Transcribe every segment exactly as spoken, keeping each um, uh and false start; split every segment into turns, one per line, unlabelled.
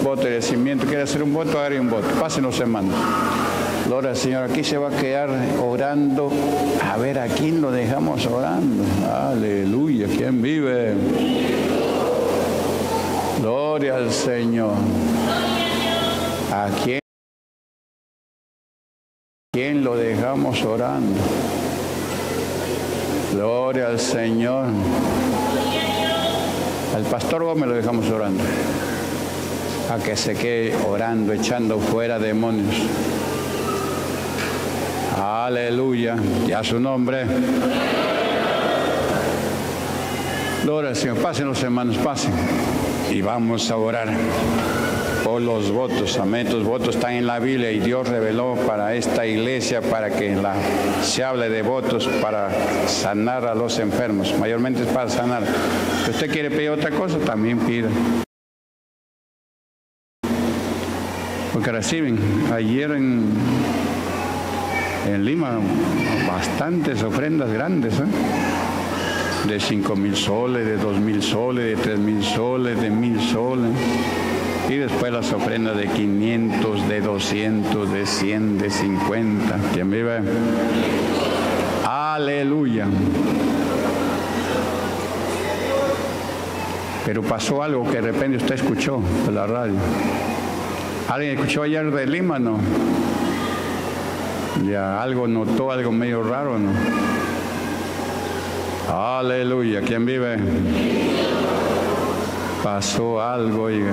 votos de cimiento. ¿Quiere hacer un voto? Haga un voto. Pasen los hermanos. Gloria al Señor. Aquí se va a quedar orando. A ver, ¿a quién lo dejamos orando? Aleluya. ¿Quién vive? Gloria al Señor. ¿A quién? ¿Quién lo dejamos orando? Gloria al Señor. Al pastor Gómez lo dejamos orando. A que se quede orando, echando fuera demonios. Aleluya. Y a su nombre. Gloria al Señor. Pasen los hermanos, pasen. Y vamos a orar por los votos. Amén. Los votos están en la Biblia y Dios reveló para esta iglesia para que la, se hable de votos para sanar a los enfermos. Mayormente es para sanar. Si usted quiere pedir otra cosa, también pida. Porque reciben ayer en, en Lima bastantes ofrendas grandes, ¿eh? De cinco mil soles, de dos mil soles, de tres mil soles, de mil soles. Y después las ofrendas de quinientos, de doscientos, de cien, de cincuenta. ¿Quién vive? Aleluya. Pero pasó algo que de repente usted escuchó por la radio. ¿Alguien escuchó ayer de Lima, no? Ya algo notó, algo medio raro, ¿no? Aleluya. ¿Quién vive? Pasó algo, oiga.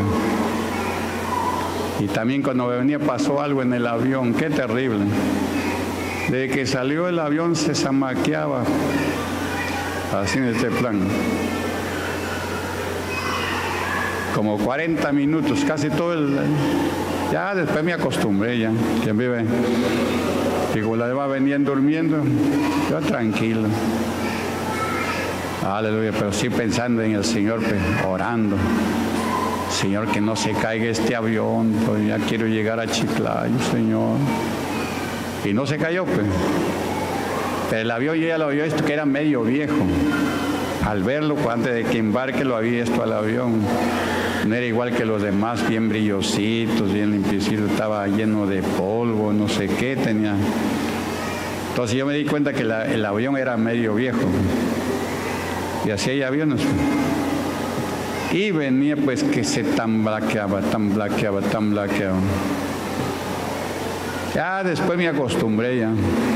Y también cuando venía pasó algo en el avión. Qué terrible. Desde que salió el avión se zamaqueaba. Así en este plan. Como cuarenta minutos, casi todo el... Ya después me acostumbré ya. ¿Quién vive? Digo, la va venían durmiendo. Yo tranquilo. Aleluya, pero sí pensando en el Señor, pues, orando. Señor, que no se caiga este avión, pues ya quiero llegar a Chiclayo, Señor. Y no se cayó, pues. Pero el avión ya lo había visto que era medio viejo. Al verlo, pues, antes de que embarque, lo había visto al avión. No era igual que los demás, bien brillositos, bien limpiecitos, estaba lleno de polvo, no sé qué tenía. Entonces yo me di cuenta que la, el avión era medio viejo. Y así hay aviones. Y venía pues que se tamblaqueaba, tamblaqueaba, tamblaqueaba. Ya después me acostumbré ya.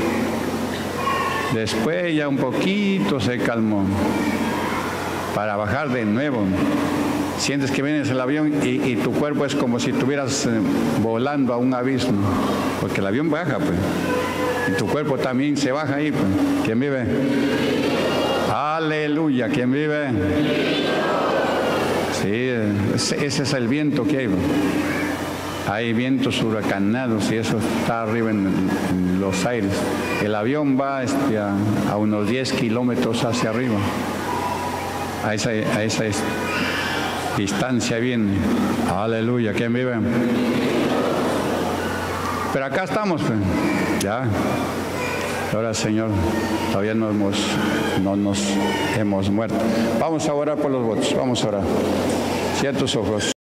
Después ya un poquito se calmó. Para bajar de nuevo. Sientes que vienes el avión y, y tu cuerpo es como si estuvieras eh, volando a un abismo. Porque el avión baja, pues. Y tu cuerpo también se baja ahí, pues. ¿Quién vive? Aleluya. ¿Quién vive? Sí, ese, ese es el viento que hay. Hay vientos huracanados y eso está arriba en, en los aires. El avión va este, a, a unos diez kilómetros hacia arriba. A esa, a esa distancia viene. Aleluya. ¿Quién vive? Pero acá estamos, pues. Ya. Ahora, Señor, todavía no, hemos, no nos hemos muerto. Vamos a orar por los votos. Vamos a orar. Cierra tus ojos.